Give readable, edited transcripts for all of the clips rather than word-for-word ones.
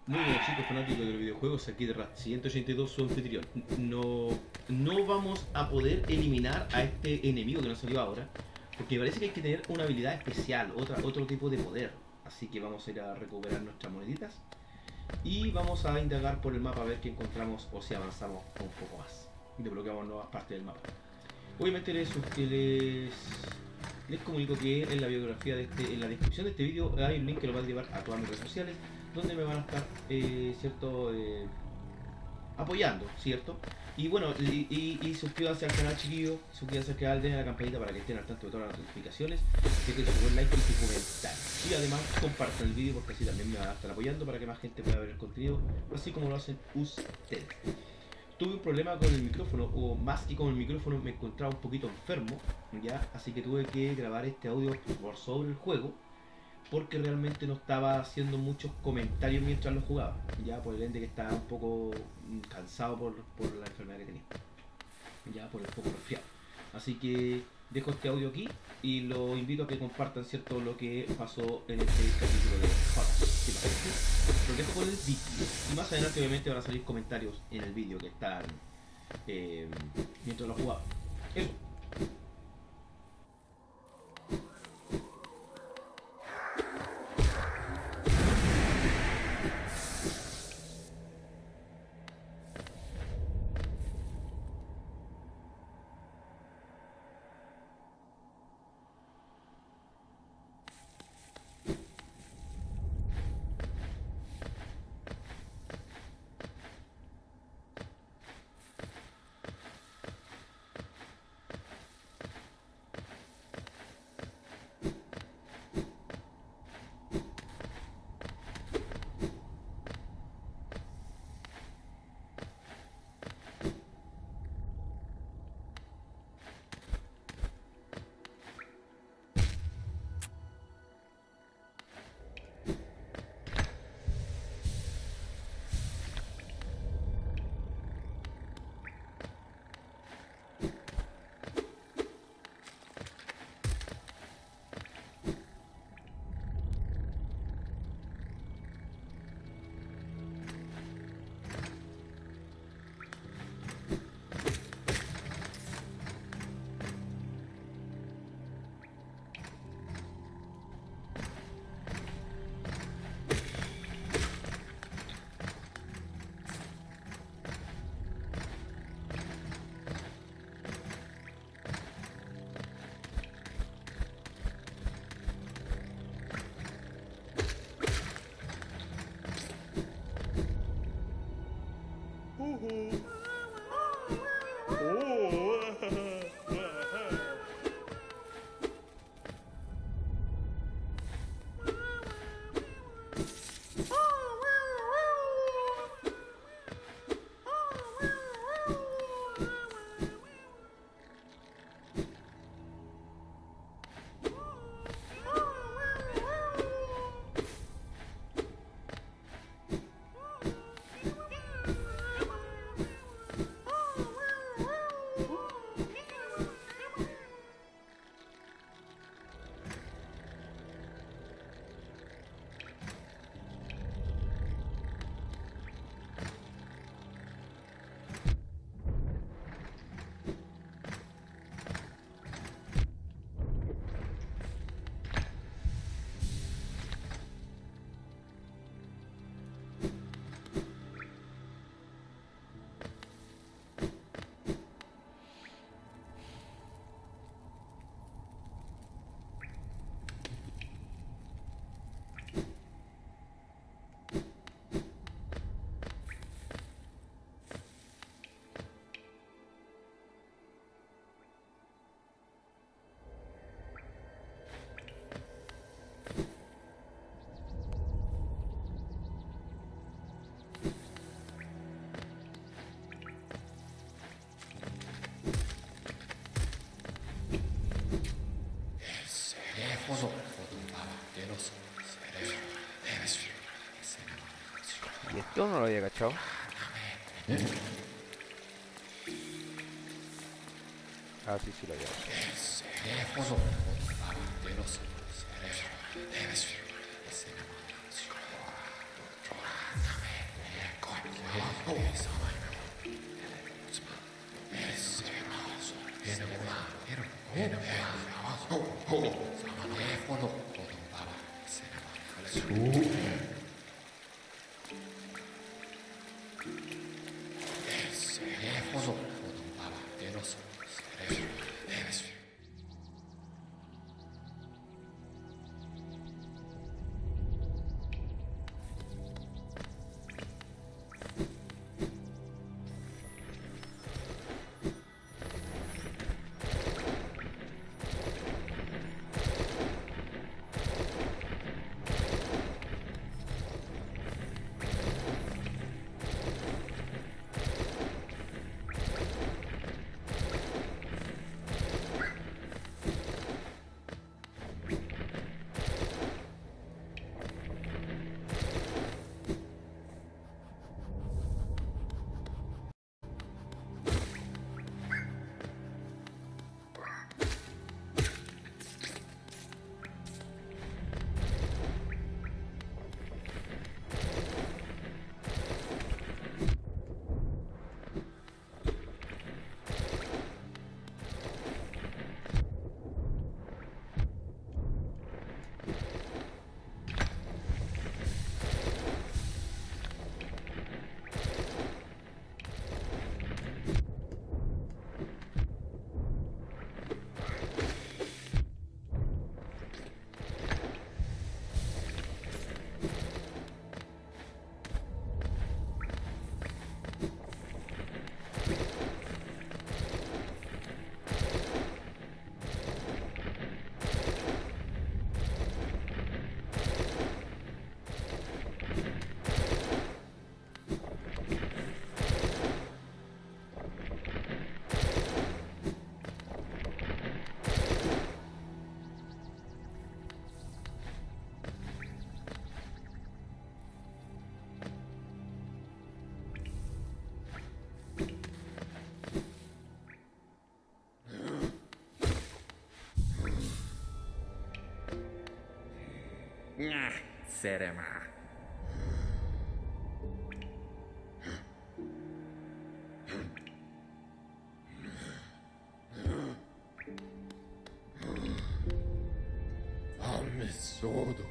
Muy bien, chicos fanáticos de los videojuegos, aquí de Rat 182, su anfitrión. No vamos a poder eliminar a este enemigo que nos salió ahora, porque parece que hay que tener una habilidad especial, otro tipo de poder. Así que vamos a ir a recuperar nuestras moneditas y vamos a indagar por el mapa a ver qué encontramos o si avanzamos un poco más. Desbloqueamos nuevas partes del mapa. Obviamente les comunico que en la biografía en la descripción de este vídeo hay un link que lo va a llevar a todas mis redes sociales, donde me van a estar, cierto, apoyando, ¿cierto? Y bueno, y suscríbanse al canal, chiquillos, suscríbanse al canal, den a la campanita para que estén al tanto de todas las notificaciones, dejen su buen like y su comentario. Y además compartan el vídeo porque así también me van a estar apoyando para que más gente pueda ver el contenido, así como lo hacen ustedes. Tuve un problema con el micrófono, o más que con el micrófono, me encontraba un poquito enfermo, ¿ya? Así que tuve que grabar este audio por sobre el juego, porque realmente no estaba haciendo muchos comentarios mientras lo jugaba, ya por el ende que estaba un poco cansado por la enfermedad que tenía, ya por el poco resfriado. Así que dejo este audio aquí y los invito a que compartan, cierto, lo que pasó en este capítulo de Hot. ¿Te parece? Lo dejo con el vídeo y más adelante obviamente van a salir comentarios en el vídeo que están, eh, mientras lo jugaba. Eso. ¿Y esto no lo había cachado? Ah, sí, sí lo había cachado. Serema. Amesodo.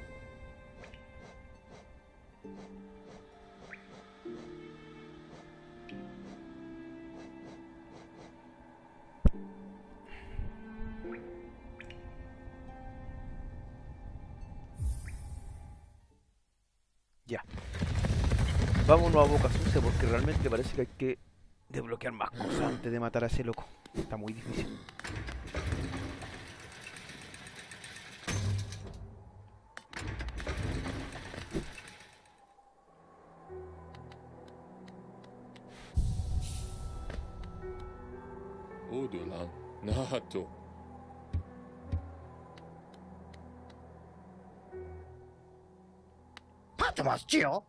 Ya. Vámonos a boca sucia porque realmente parece que hay que desbloquear más cosas antes de matar a ese loco. Está muy difícil. Odolan. Nato. Patmos, Gio!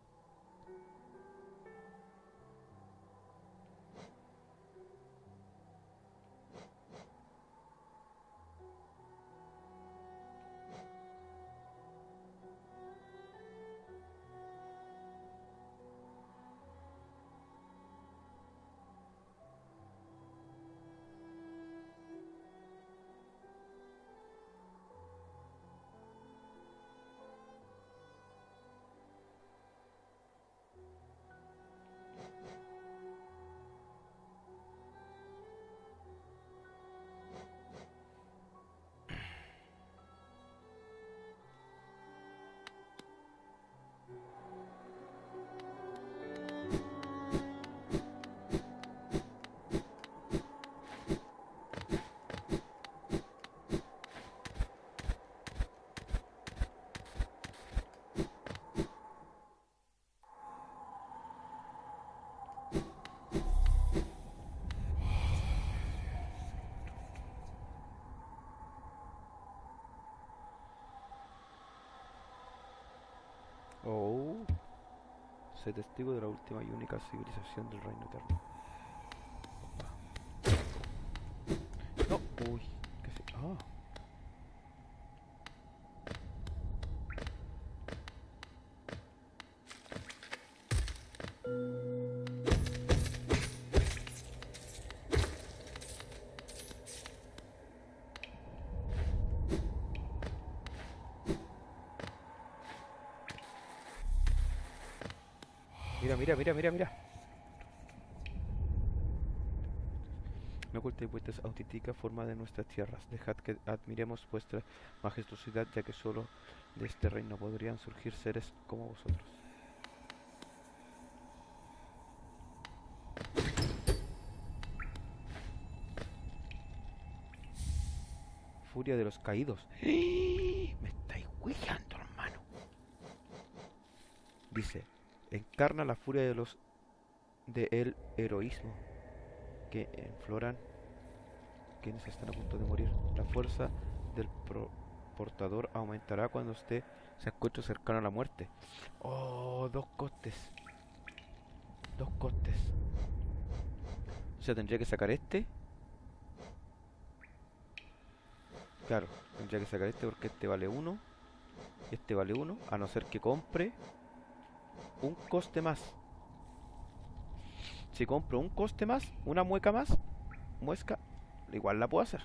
Oh. Sé testigo de la última y única civilización del Reino Eterno. No, uy, ¿qué sé? Ah. Mira, mira, mira, mira, mira. Me ocultéis vuestras auténticas formas de nuestras tierras. Dejad que admiremos vuestra majestuosidad, ya que solo de este reino podrían surgir seres como vosotros. Furia de los caídos. Me estáis hueando, hermano. Dice, encarna la furia de los del heroísmo que enfloran quienes están a punto de morir. La fuerza del portador aumentará cuando usted se encuentre cercano a la muerte. Oh, dos costes. Dos costes. O sea, tendría que sacar este. Claro, tendría que sacar este porque este vale 1 y este vale 1, a no ser que compre un coste más. Si compro un coste más, una mueca más, muesca, igual la puedo hacer.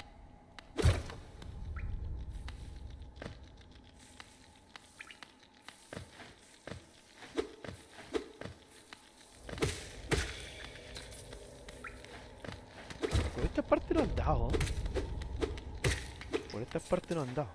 Por esta parte no han dado. Por esta parte no han dado.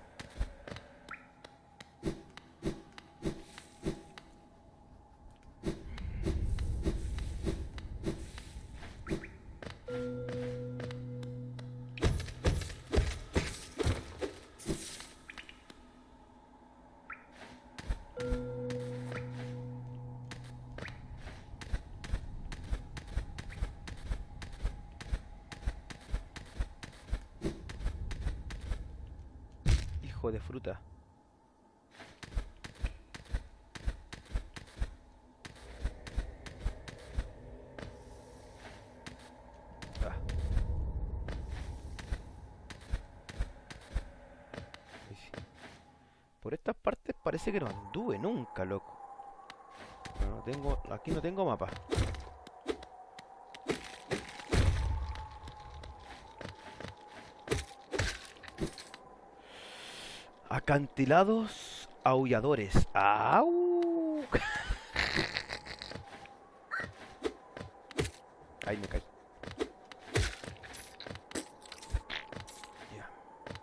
Hijo de fruta. Ah. Ahí sí. Por estas partes parece que no anduve nunca, loco. Pero no tengo, aquí no tengo mapa. Acantilados aulladores. ¡Au! Ahí me caí. Ya.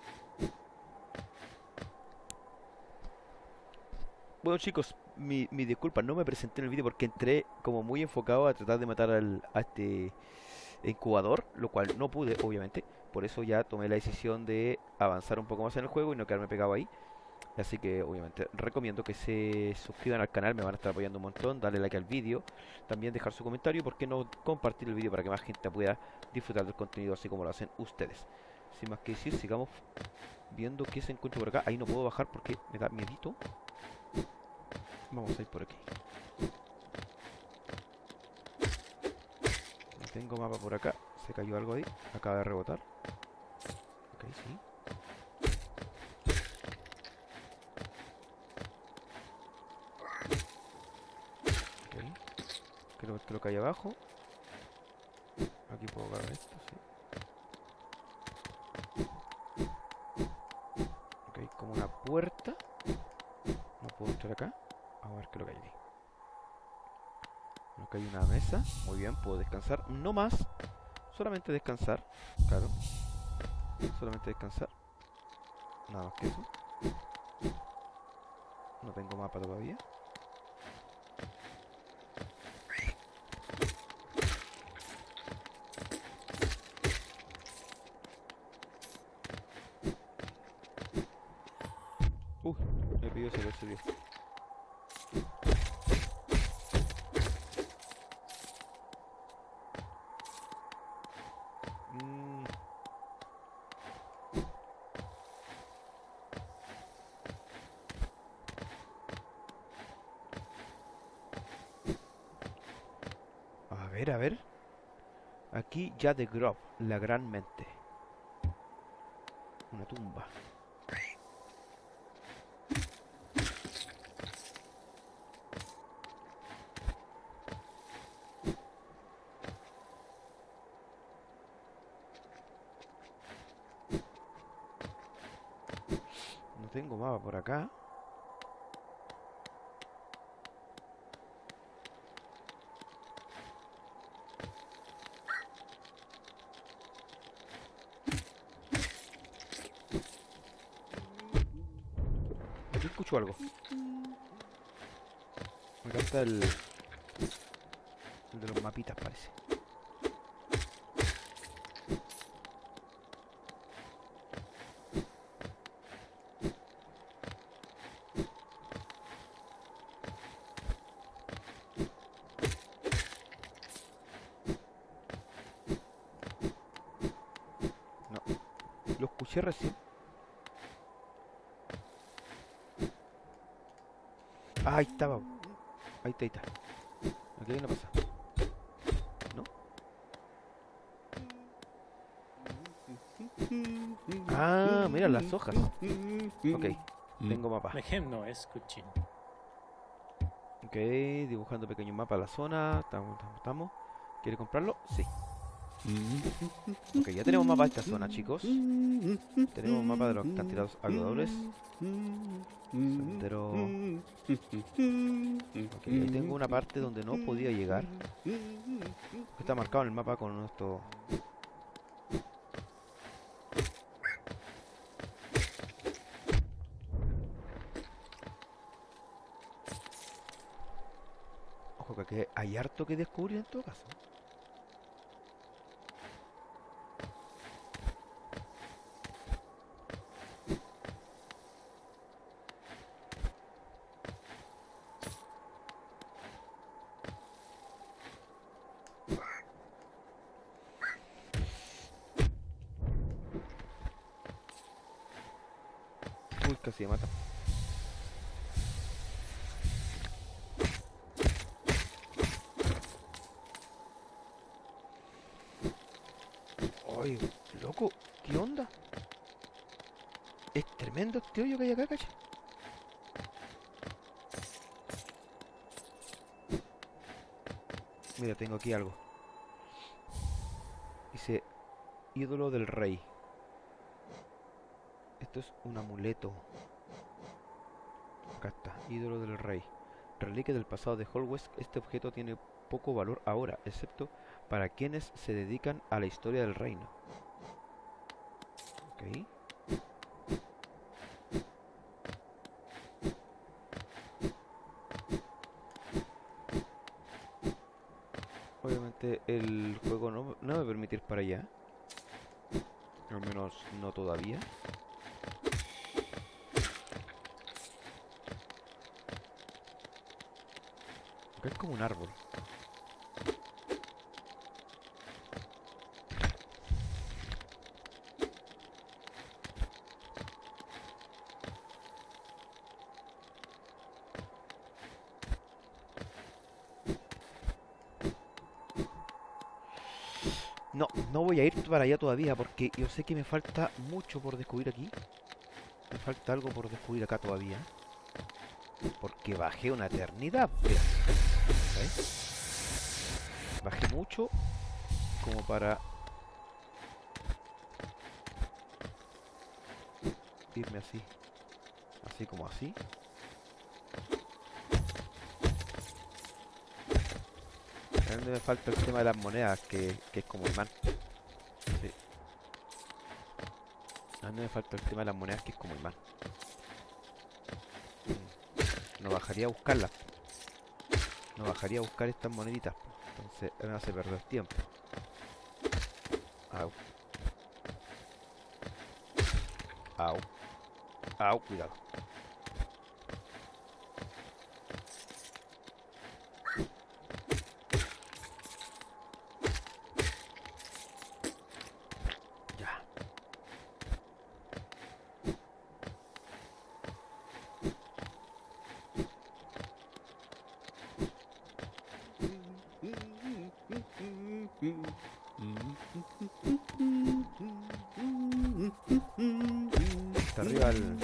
Bueno, chicos, mi disculpa, no me presenté en el vídeo porque entré como muy enfocado a tratar de matar a este incubador, lo cual no pude, obviamente. Por eso ya tomé la decisión de avanzar un poco más en el juego y no quedarme pegado ahí. Así que obviamente recomiendo que se suscriban al canal, me van a estar apoyando un montón, darle like al vídeo, también dejar su comentario y por qué no compartir el vídeo para que más gente pueda disfrutar del contenido así como lo hacen ustedes. Sin más que decir, sigamos viendo qué se encuentra por acá. Ahí no puedo bajar porque me da miedito. Vamos a ir por aquí. No tengo mapa por acá. Se cayó algo ahí. Acaba de rebotar. Ok, sí. Creo que hay abajo. Aquí puedo agarrar esto, sí. Ok, como una puerta. No puedo entrar acá. Vamos a ver qué es lo que hay ahí. Acá hay una mesa. Muy bien, puedo descansar. No más. Solamente descansar. Claro. Solamente descansar. Nada más que eso. No tengo mapa todavía. Me pidió ese Dios. A ver. Aquí ya de Grove, la gran mente. Una tumba. No tengo mapa por acá. escucho algo. Me encanta el de los mapitas, parece. No, lo escuché recién. Ah, ahí estaba. Ahí está, ahí está. Aquí hay una pasa. ¿No? Ah, mira las hojas. Ok, tengo mapa. Mejemno escuchin. Ok, dibujando pequeño mapa de la zona. Estamos. ¿Quiere comprarlo? Sí. Ok, ya tenemos mapa de esta zona, chicos. Tenemos mapa de los acantilados algodadores. Sendero. Ok, ahí tengo una parte donde no podía llegar. Está marcado en el mapa con esto. Ojo que aquí hay harto que descubrir en todo caso. Uy, casi me mata. Oye, loco, ¿qué onda? Es tremendo este hoyo que hay acá, cacha. Mira, tengo aquí algo. Dice, ídolo del rey. Esto es un amuleto. Acá está, ídolo del rey. Reliquia del pasado de Holwest. Este objeto tiene poco valor ahora, excepto para quienes se dedican a la historia del reino. Ok. Obviamente el juego no me va a permitir para allá. Al menos no todavía. Acá es como un árbol. No, no voy a ir para allá todavía porque yo sé que me falta mucho por descubrir aquí. Me falta algo por descubrir acá todavía. Porque bajé una eternidad. Mira. ¿Ves? Bajé mucho como para irme así. Así como así. A mí me falta el tema de las monedas, que es como imán. Sí. A mí me falta el tema de las monedas, que es como imán. No bajaría a buscarlas. No bajaría a buscar estas moneditas. Entonces me hace perder tiempo. Au. Au. Au, cuidado. Ya. Está arriba el...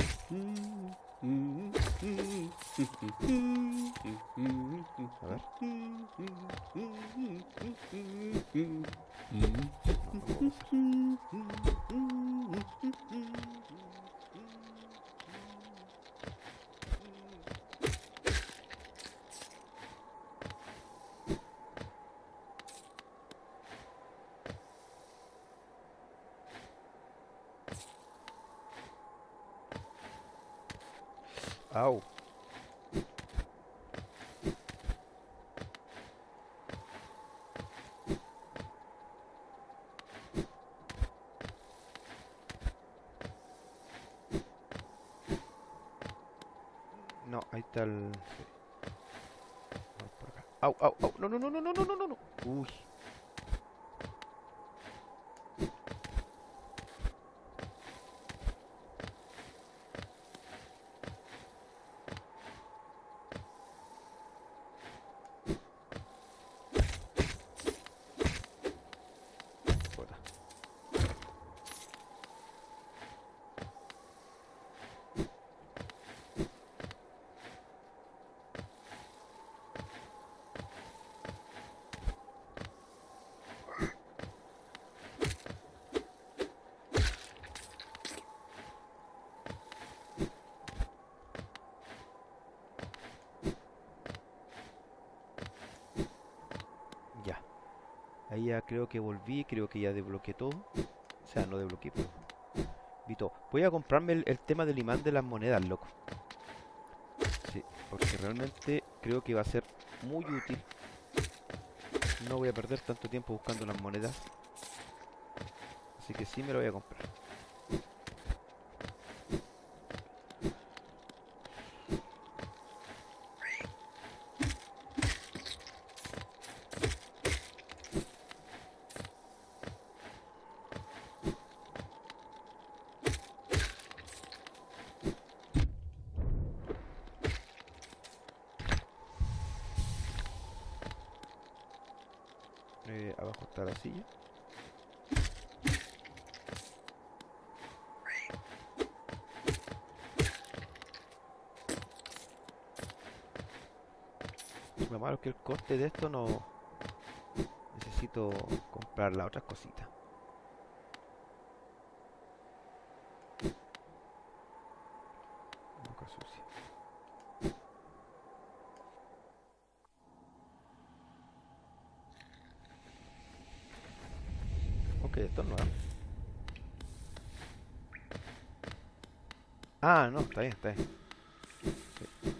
A ver. No, no puedo pasar. Au. No, ahí está el... sí. Vamos por acá. Au, au, au. No, no, no, no, no, no, no, no, no. Uy. Puta. Ya. Ahí ya creo que volví, creo que ya desbloqueé todo. O sea, no desbloqueé, pero vi todo. Voy a comprarme el tema del imán de las monedas, loco. Sí, porque realmente creo que va a ser muy útil. No voy a perder tanto tiempo buscando las monedas. Así que sí me lo voy a comprar. Abajo está la silla. Lo malo es que el coste de esto no... Necesito comprar las otras cositas. Boca sucia. Ok, esto no es. Ah, no, está bien, está bien. Sí.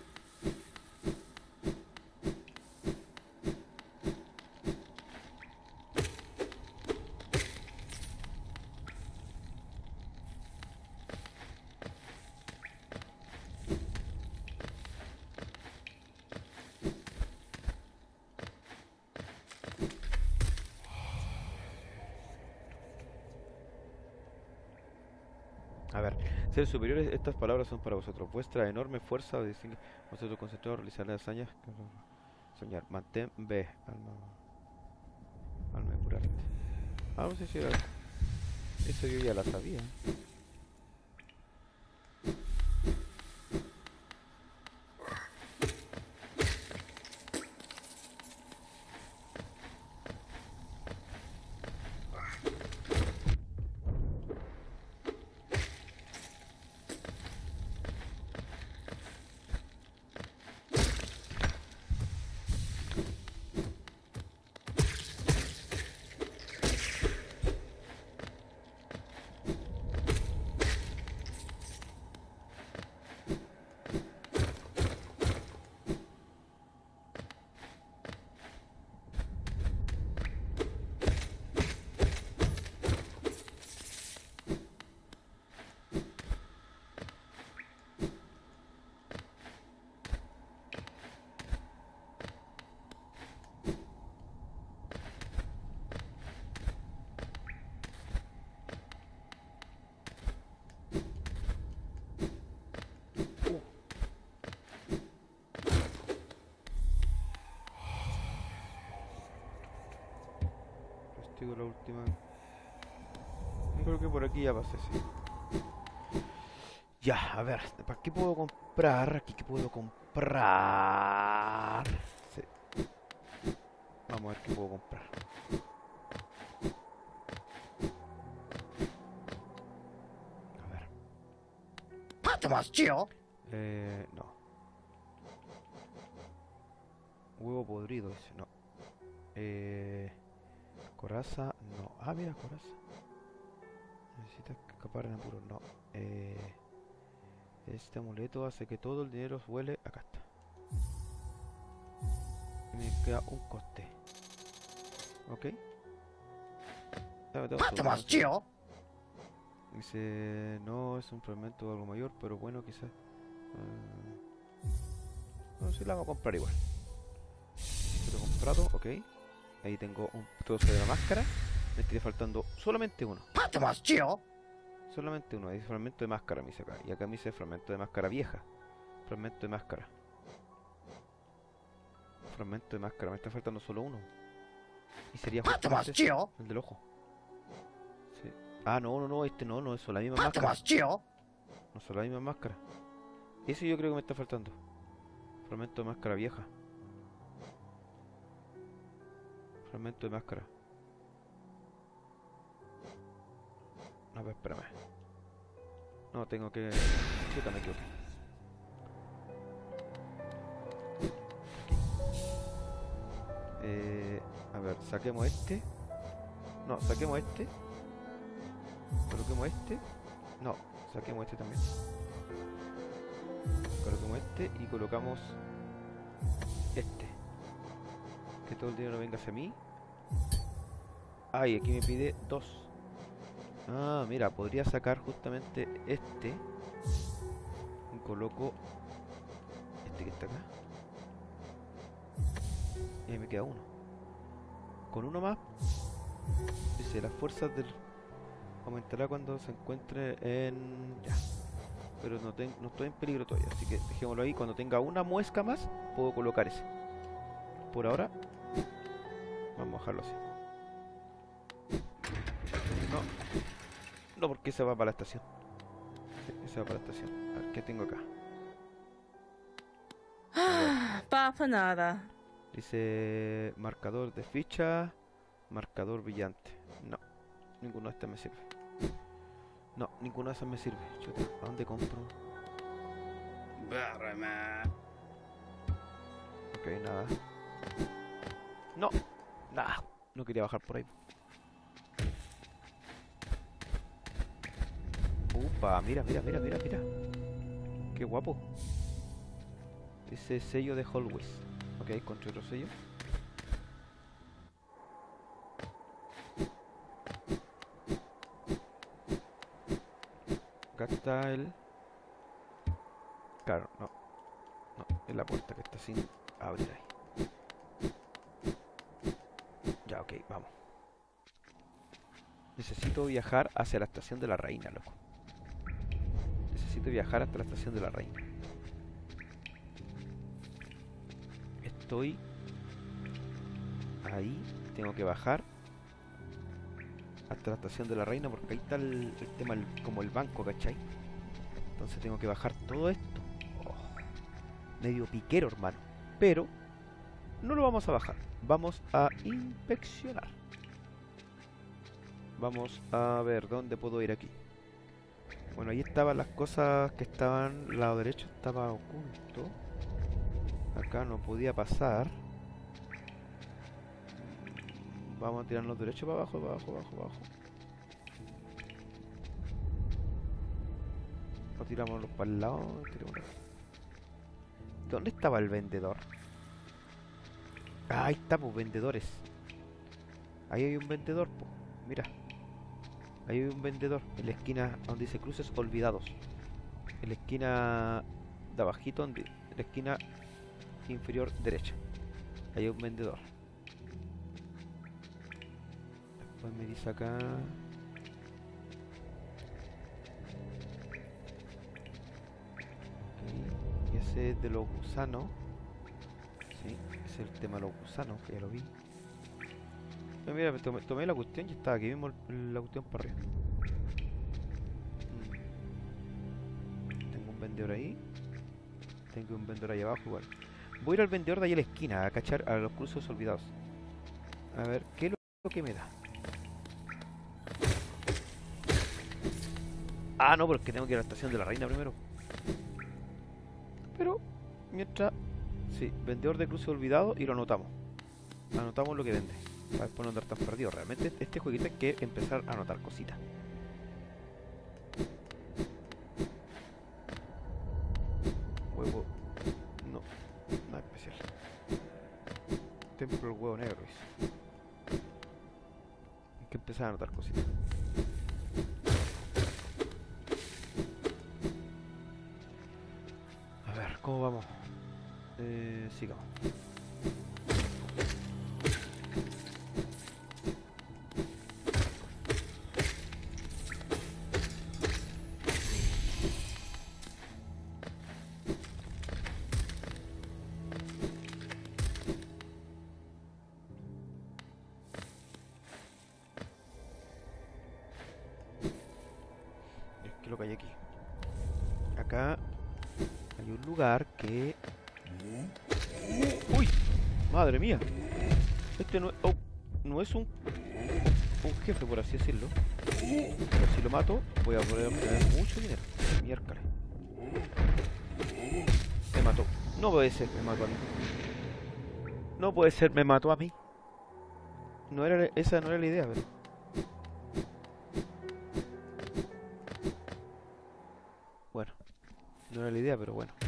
A ver, seres superiores, estas palabras son para vosotros. Vuestra enorme fuerza, vosotros concentrados, realizar hazañas. Soñar, mantén B. Alma de curarte. Ah, no sé si era... Eso yo ya la sabía. Castigo la última. Yo creo que por aquí ya pasé, sí. Ya, a ver, ¿para qué puedo comprar? Aquí qué puedo comprar. Sí. Vamos a ver qué puedo comprar. A ver. No. Huevo podrido, ese no. Coraza, no. Ah, mira, coraza. Necesitas escapar en apuro, no. Este amuleto hace que todo el dinero vuele. Acá está. Y me queda un coste. Ok. Ya me tengo todo. Dice, no es un fragmento de algo mayor, pero bueno, quizás. No, si la vamos a comprar igual. Lo he comprado, ok. Ahí tengo un trozo de la máscara. Me estaría faltando solamente uno. Solamente uno, dice fragmento de máscara, me dice acá. Y acá me dice fragmento de máscara vieja. Fragmento de máscara. Fragmento de máscara, me está faltando solo uno. Y sería justamente el del ojo. Sí. Ah, no, este no es la misma máscara. No son la misma máscara. Eso yo creo que me está faltando. Fragmento de máscara vieja. Fragmento de máscara. A ver, espérame. No, tengo que... Chuta, me equivoqué. A ver, saquemos este. No, saquemos este. Coloquemos este. No, saquemos este también. Coloquemos este y colocamos este. Que todo el dinero venga hacia mí. Ah, y aquí me pide 2. Ah, mira, podría sacar justamente este. Y coloco este que está acá. Y ahí me queda uno. Con uno más. Dice, las fuerzas del... aumentará cuando se encuentre en... Ya. Pero no estoy en peligro todavía, así que dejémoslo ahí. Cuando tenga una muesca más, puedo colocar ese. Por ahora, vamos a dejarlo así. No, porque ese va para la estación. Sí, ese va para la estación. A ver, ¿qué tengo acá? Papa nada. Dice marcador de ficha, marcador brillante. No, ninguno de estos me sirve. No, ninguno de esos me sirve. Chuta, ¿a dónde compro? Ok, nada. No, nada. No quería bajar por ahí. Upa, mira. Qué guapo. Ese sello de Hallways. Ok, encontré otro sello. Acá está el... Claro, no, es la puerta que está sin abrir ahí. Ya, ok, vamos. Necesito viajar hacia la estación de la reina, loco. Necesito viajar hasta la estación de la reina. Estoy ahí, tengo que bajar hasta la estación de la reina porque ahí está el tema, como el banco, ¿cachai? Entonces tengo que bajar todo esto. Oh, medio piquero, hermano. Pero no lo vamos a bajar, vamos a inspeccionar. Vamos a ver dónde puedo ir aquí. Bueno, ahí estaban las cosas que estaban al lado derecho, estaba oculto. Acá no podía pasar. Vamos a tirarnos derecho para abajo, abajo. O tirámoslos para el lado. ¿Dónde estaba el vendedor? Ah, ahí está, pues, vendedores. Ahí hay un vendedor, pues. Mira. Ahí hay un vendedor en la esquina donde dice cruces olvidados. En la esquina de abajito, en la esquina inferior derecha. Ahí hay un vendedor. Después me dice acá... Okay. Y ese es de los gusanos. Sí, ese es el tema de los gusanos, que ya lo vi. Pero mira, tomé la cuestión y estaba aquí mismo la cuestión para arriba. Tengo un vendedor ahí. Tengo un vendedor ahí abajo igual. Voy a ir al vendedor de ahí a la esquina a cachar a los cruces olvidados. A ver, ¿qué es lo que me da? Ah, no, pero es que tengo que ir a la estación de la reina primero. Pero, mientras... Sí, vendedor de cruces olvidados y lo anotamos. Anotamos lo que vende. Para después no andar tan perdido. Realmente este jueguito hay que empezar a anotar cositas. ejemplo, el huevo negro. Dice. Hay que empezar a anotar cositas. A ver, ¿cómo vamos? Sigamos. ¿Qué es lo que hay aquí? Acá hay un lugar que... ¡Uy! ¡Madre mía! Este no, no es un jefe, por así decirlo. Pero si lo mato, voy a poder obtener mucho dinero. Miércoles. Me mató. No puede ser, me mató a mí. No puede ser, me mató a mí. No era, esa no era la idea, pero... Bueno. No era la idea, pero bueno.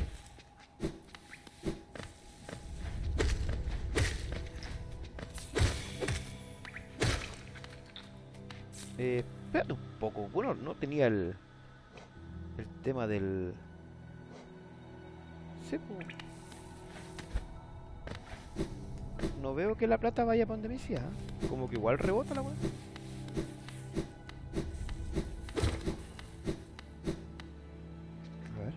Espérate un poco. Bueno, no tenía el tema del... Sí, pues. No veo que la plata vaya para donde me decía. Como que igual rebota la weá. A ver.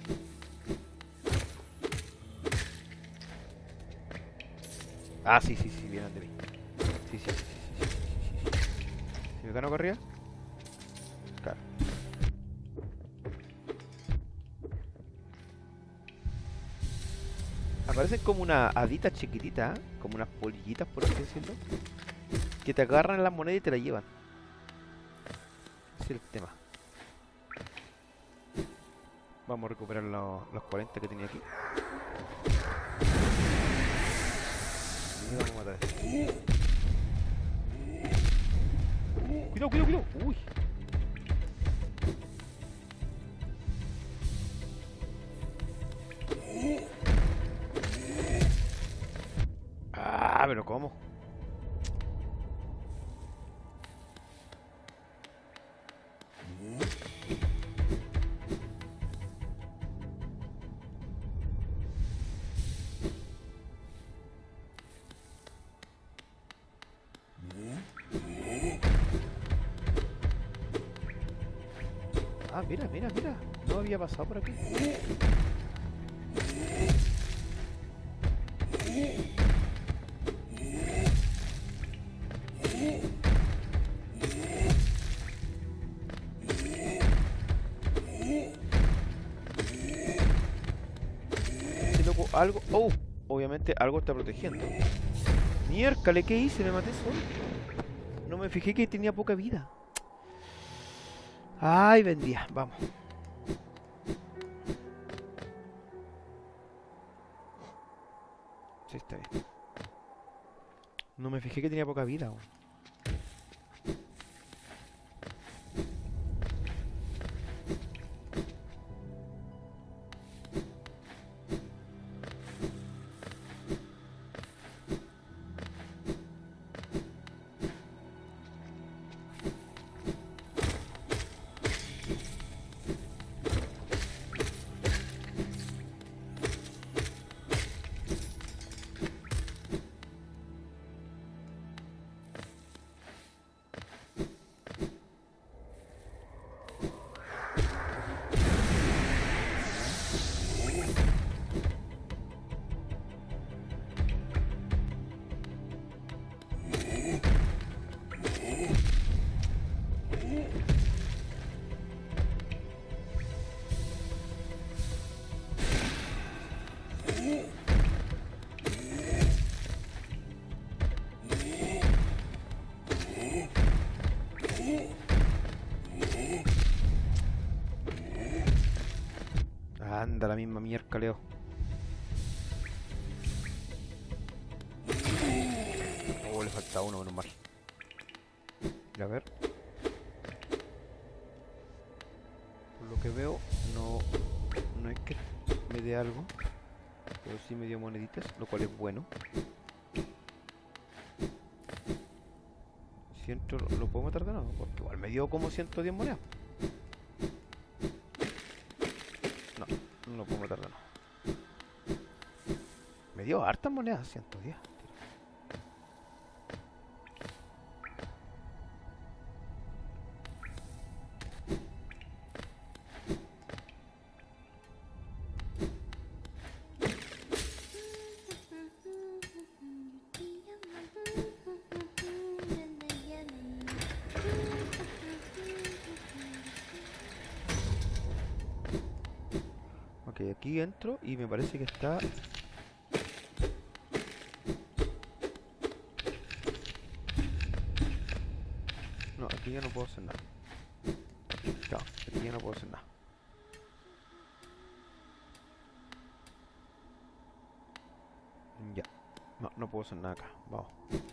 Ah, sí, sí, sí, viene ante mí. Sí, sí, sí, sí, sí, sí, sí, sí. ¿Si me gano acá arriba? Claro. Aparecen como una hadita chiquitita, ¿eh? Como unas polillitas, por así decirlo, que te agarran las monedas y te las llevan. Ese es el tema. Vamos a recuperar los 40 que tenía aquí. Y vamos a matar a este. Cuidado, cuidado, cuidado. Uy. Ah, pero ¿cómo? Ah, mira, mira, mira. No había pasado por aquí. Este loco, algo... Oh, obviamente algo está protegiendo. Miércale, ¿qué hice? Me maté solo. No me fijé que tenía poca vida. Ay, vendía, vamos. Sí, está bien. No me fijé que tenía poca vida aún. Anda la misma mierda, Leo. Oh, le falta uno, menos mal. A ver. Por lo que veo, no es que me dé algo, pero sí me dio moneditas, lo cual es bueno. Si entro, ¿lo puedo matar de nuevo? Porque igual me dio como 110 monedas. No, no lo puedo matar de nuevo. Me dio hartas monedas, 110. Ok, aquí entro y me parece que está... No, aquí ya no puedo hacer nada. No, aquí ya no puedo hacer nada. Ya. No, no puedo hacer nada acá. Vamos.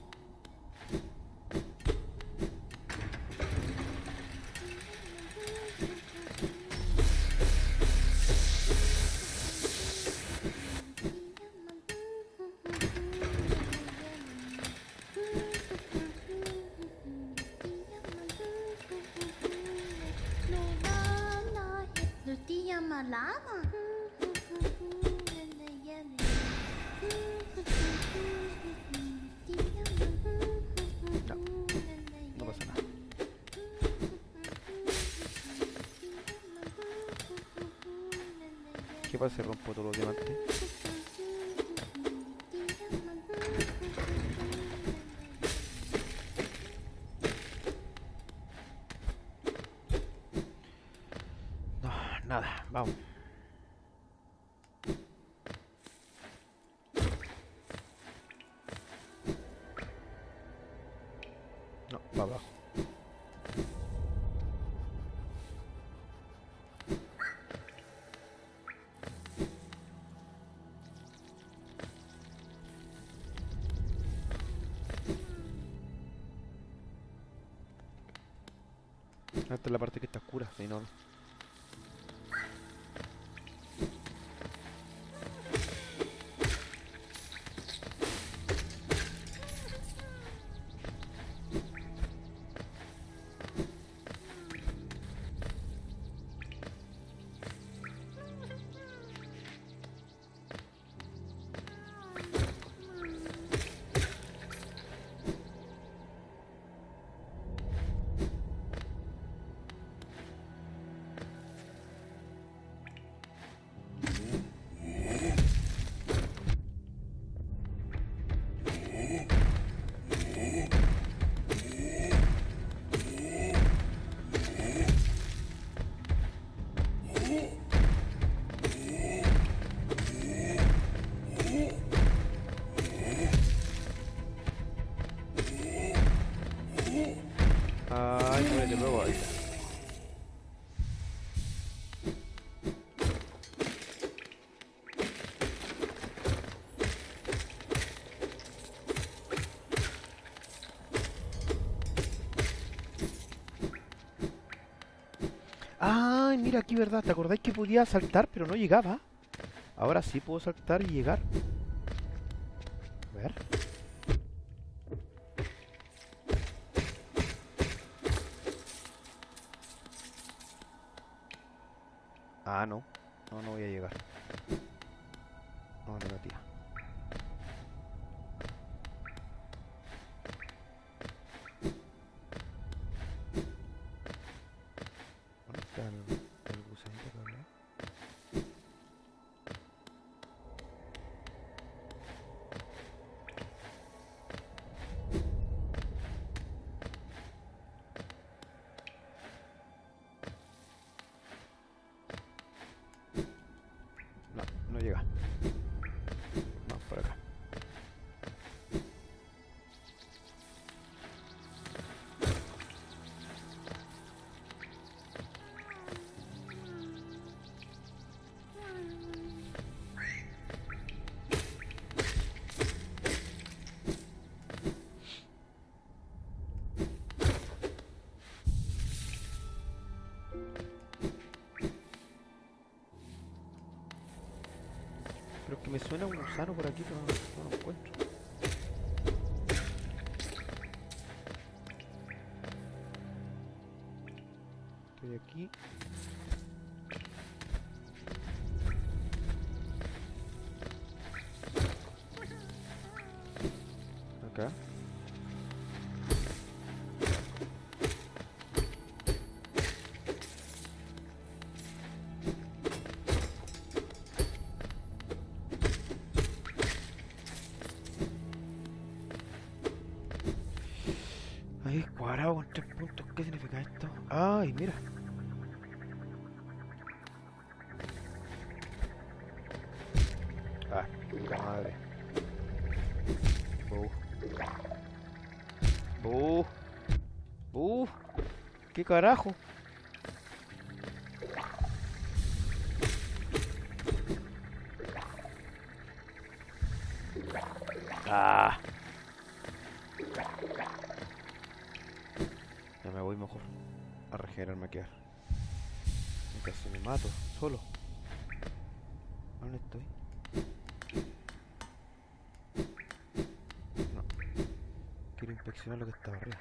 No, no pasa nada. ¿Qué pasa si rompo todos los diamantes? No, nada, vamos. No, para abajo. Esta es la parte que está oscura, si no, no. Ay, muérete luego ahí. Ay, mira aquí, ¿verdad? ¿Te acordáis que podía saltar pero no llegaba? Ahora sí puedo saltar y llegar. A ver. Ah, no. No, no voy a llegar. No, negativa. ¿Dónde está el gusanito que hablaba? No, no llega. Vamos por acá. Pero es que me suena un gusano por aquí, pero no lo encuentro. aquí. Acá. Ahí, cuadrado con 3 puntos. ¿Qué significa esto? Ay, mira. Ah, puta madre. ¿Qué carajo? Ah. Ya me voy mejor a regenerarme a quedar. Casi me mato, solo. ¿Dónde estoy? No. Quiero inspeccionar lo que está arriba.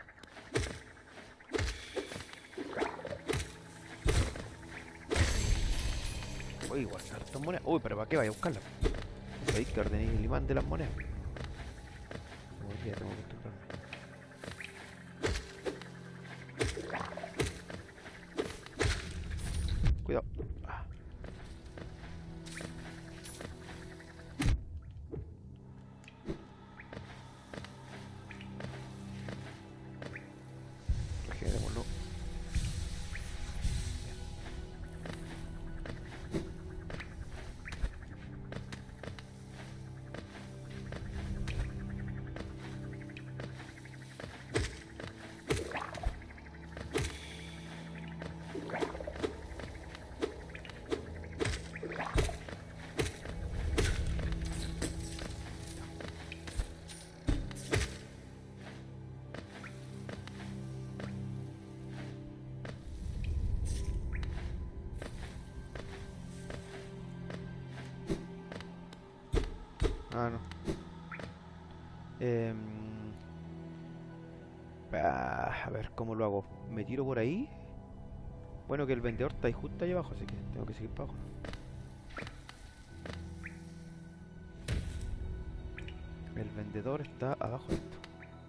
Uy, igual hartas monedas. Uy, pero ¿para qué vaya a buscarla? ¿Sabéis que ordené el imán de las monedas? Ya tengo que estudiarme. Cuidado. Ah. Regenerémoslo. Ah, no. A ver cómo lo hago. ¿Me tiro por ahí? Bueno, que el vendedor está ahí justo ahí abajo, así que tengo que seguir para abajo. El vendedor está abajo de esto.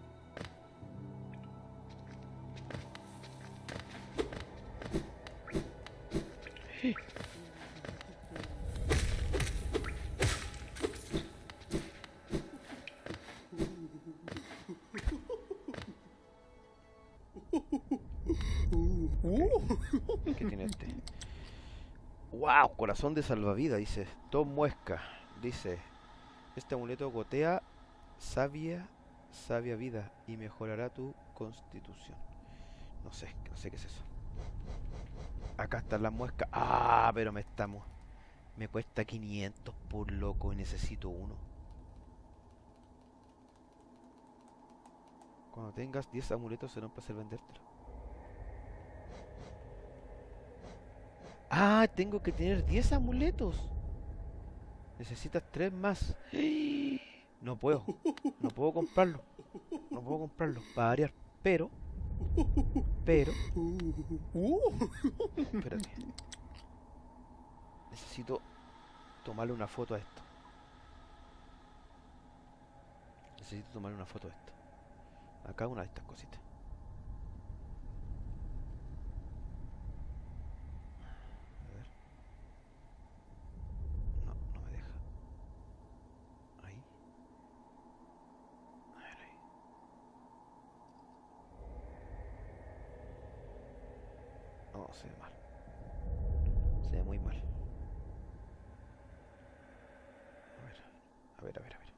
¿Qué tiene este? ¡Wow! Corazón de salvavidas, dice. Tom Muesca. Dice: este amuleto gotea sabia vida y mejorará tu constitución. No sé qué es eso. Acá están las muescas. Ah, pero me cuesta 500 por loco y necesito uno. Cuando tengas 10 amuletos será un placer vendértelo. Ah, tengo que tener 10 amuletos. Necesitas 3 más. No puedo. No puedo comprarlo. No puedo comprarlo. Para variar. Pero. Espérate. Necesito tomarle una foto a esto. Necesito tomarle una foto a esto. Acá una de estas cositas. A ver. No me deja. Ahí. A ver, ahí. No, se ve mal. Se ve muy mal. A ver.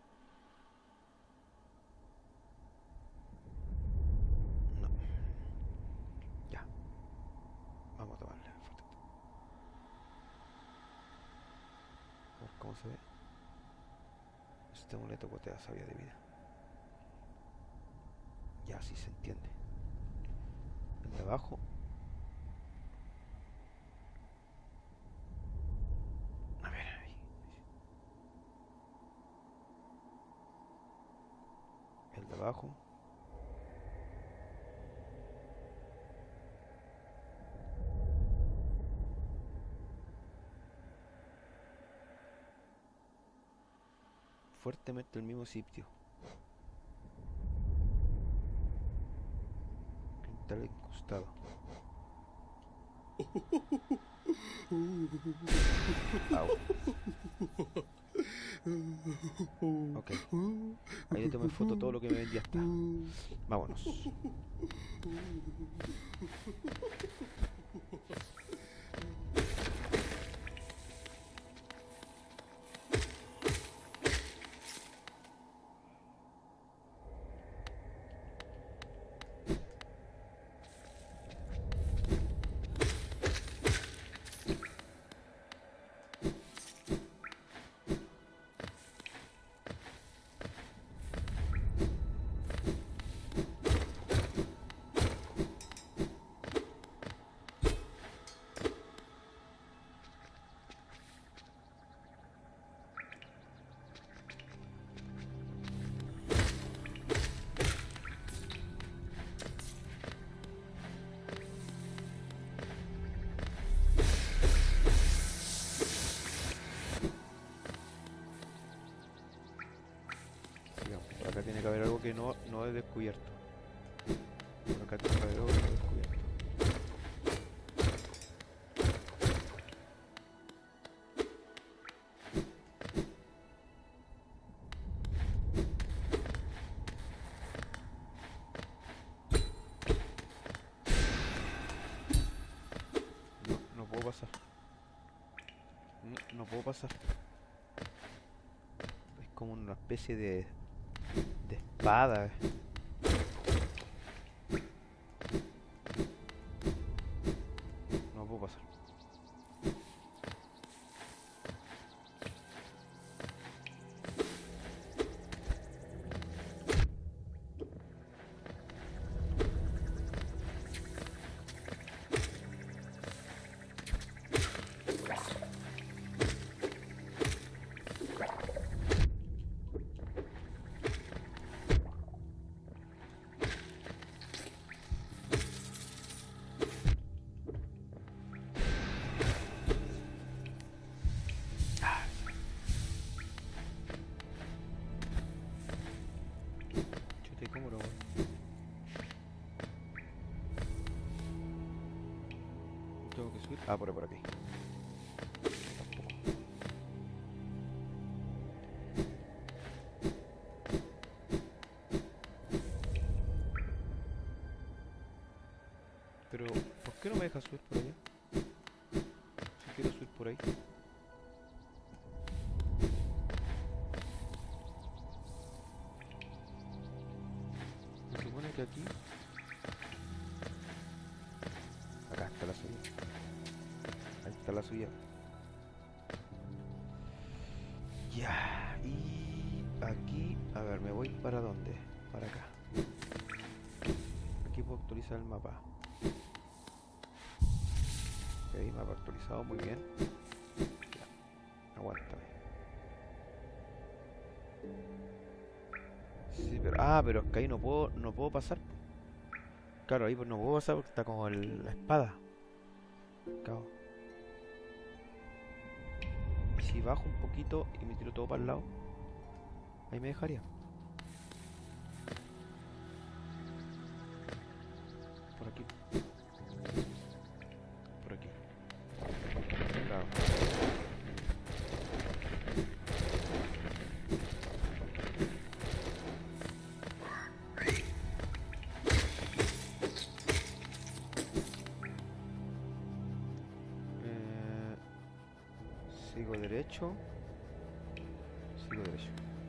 No. Ya. Vamos a tomarle foto. A ver cómo se ve. Este amuleto gotea sabia de vida. Ya, sí se entiende. El de abajo. A ver, ahí. El de abajo. fuertemente el mismo sitio. Pintar el costado. Au. Ok. Ahí le tomé foto todo lo que me vendía hasta. Vámonos. Sigamos. Acá tiene que haber algo que no he descubierto. Por acá tiene que haber algo que no he descubierto. No puedo pasar. No puedo pasar. Es como una especie de espada. No puedo pasar. Chute, ¿cómo lo hago? Tengo que subir. Ah, por aquí. Tampoco. Pero, ¿por qué no me deja subir por allá? Si quiero subir por ahí. Se supone que aquí... Acá está la subida. Ahí está la subida. Ya, y aquí... A ver, ¿me voy para dónde? Para acá. Aquí puedo actualizar el mapa. Ok, mapa actualizado, muy bien. Ya, aguántame. Sí, pero... Ah, pero es que ahí no puedo pasar. Claro, ahí pues no puedo pasar porque está como la espada. Claro. Y si bajo un poquito y me tiro todo para el lado, ahí me dejaría. Por aquí. Por aquí. Claro. Sigo derecho. Sigo derecho.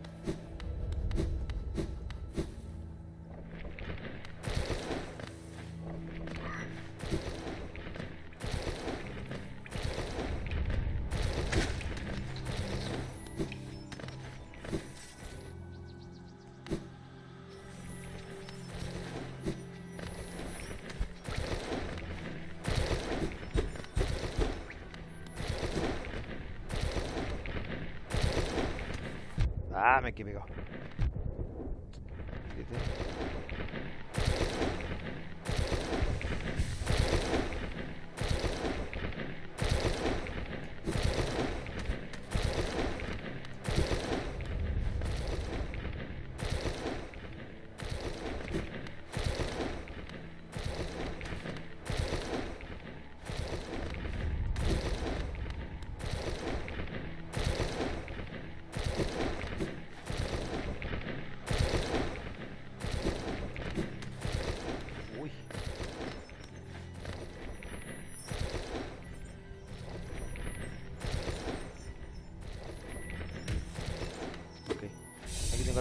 Ah, me quedé pegado. ¿Viste?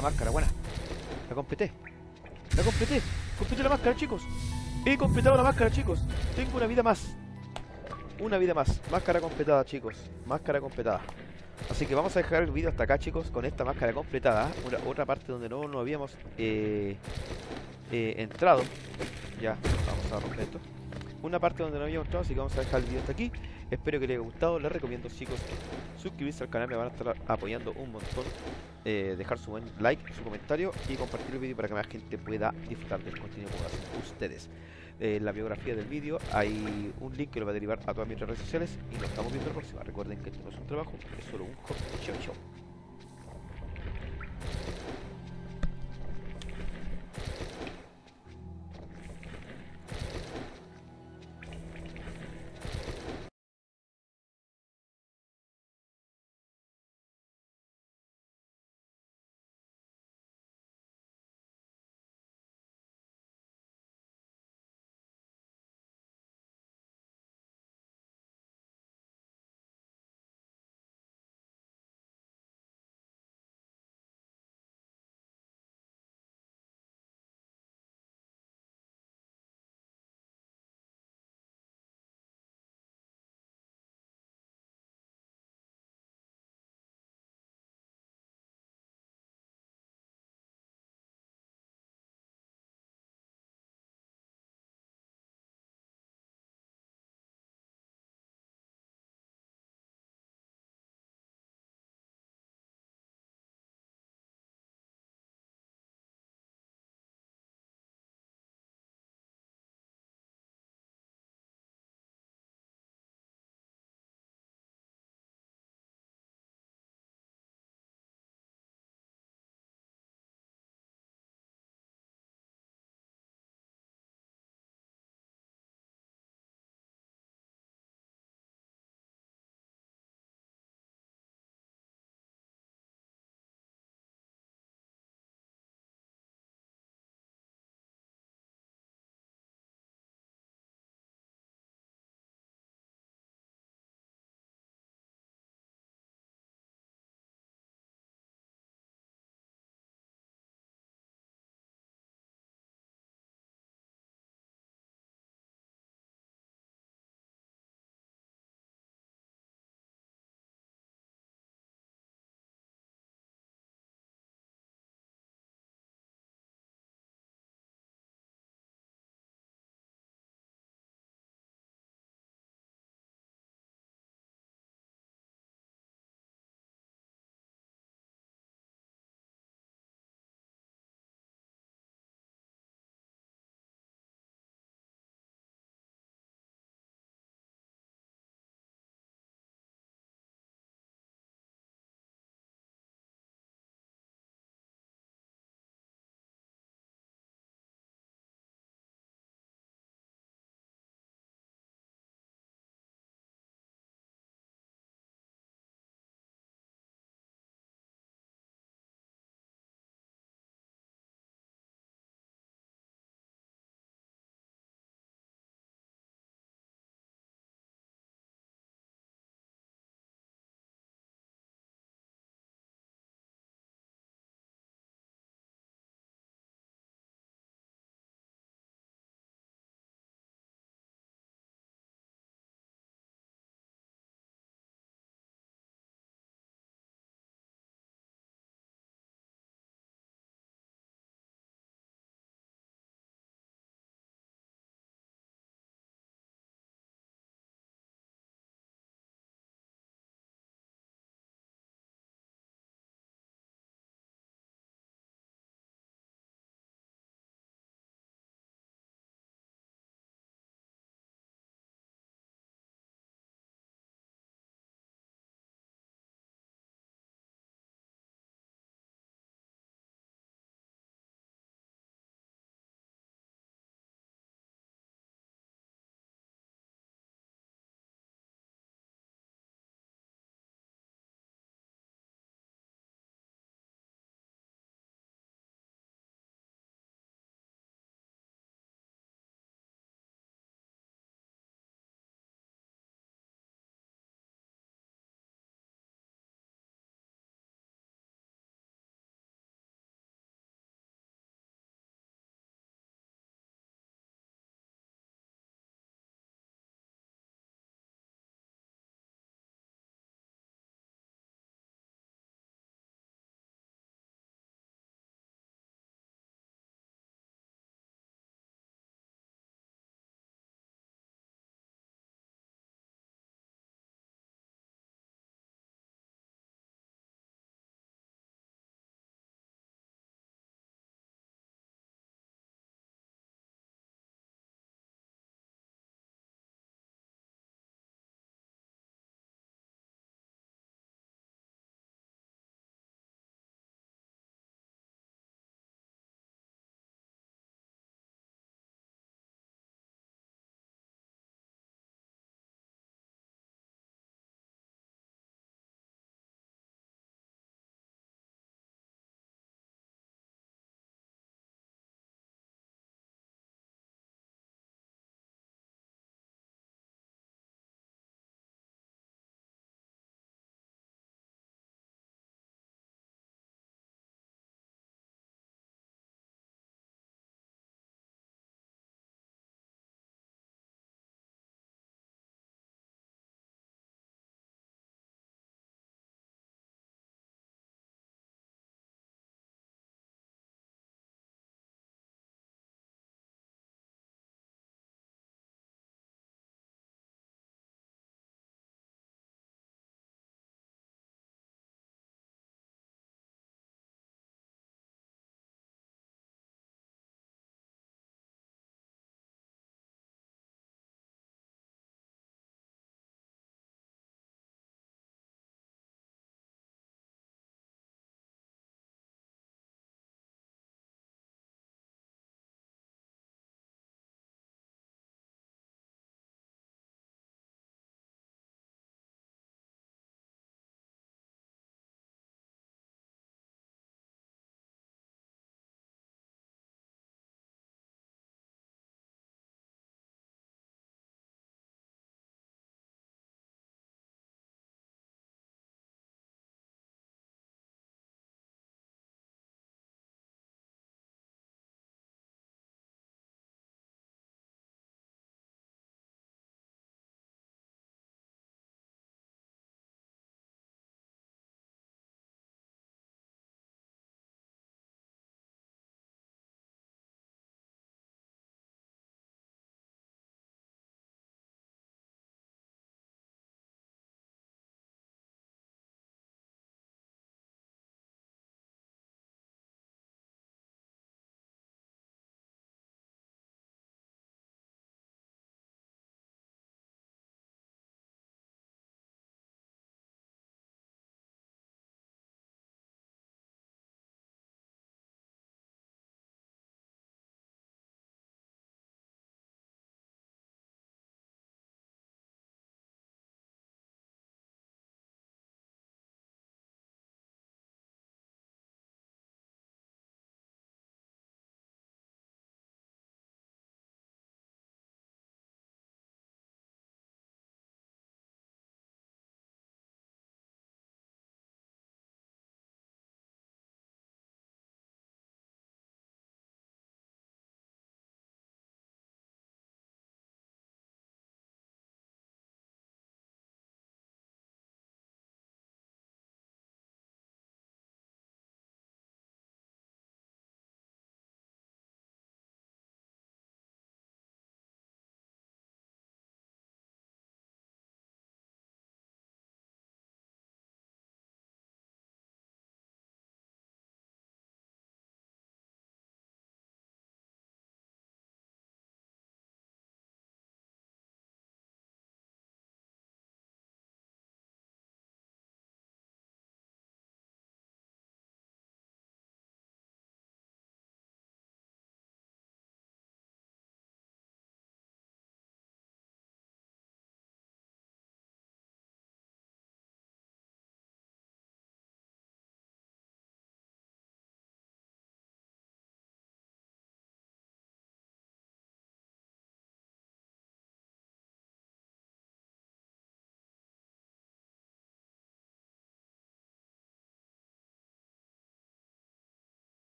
la máscara, buena. La completé. La completé. Completé la máscara, chicos. He completado la máscara, chicos. Tengo una vida más. Una vida más. Máscara completada, chicos. Máscara completada. Así que vamos a dejar el vídeo hasta acá, chicos, con esta máscara completada. Otra parte donde no habíamos entrado. Ya, vamos a romper esto. Una parte donde no habíamos entrado, así que vamos a dejar el vídeo hasta aquí. Espero que les haya gustado. Les recomiendo, chicos, suscribirse al canal, me van a estar apoyando un montón. Dejar su buen like, su comentario y compartir el vídeo para que más gente pueda disfrutar del contenido que hacen ustedes. En la biografía del vídeo hay un link que lo va a derivar a todas mis redes sociales y nos estamos viendo la próxima. Recuerden que esto no es un trabajo, es solo un hobby. Chau, chau.